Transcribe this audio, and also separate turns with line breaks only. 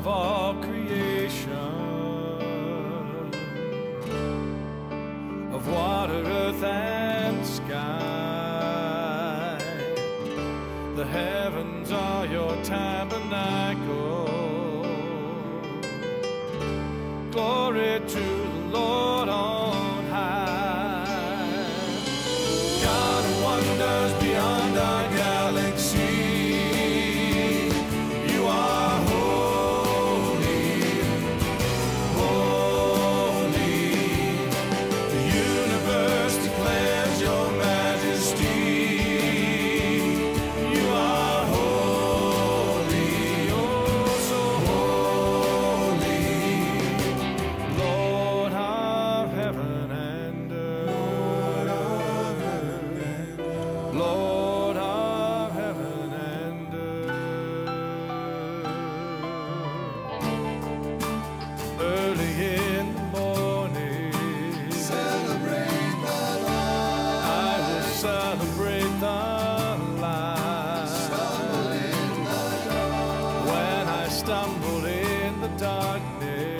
of all creation, of water, earth, and sky. The heavens are your tabernacle. Glory to the Lord on high. God of wonders beyond our galaxy, you are holy, holy. The universe declares your majesty. You are holy, oh so holy, Lord of heaven and earth, Lord of heaven and earth. Early in the morning,
Celebrate the light.
I will celebrate the light.
Stumble in the dark.
When I stumble in the darkness,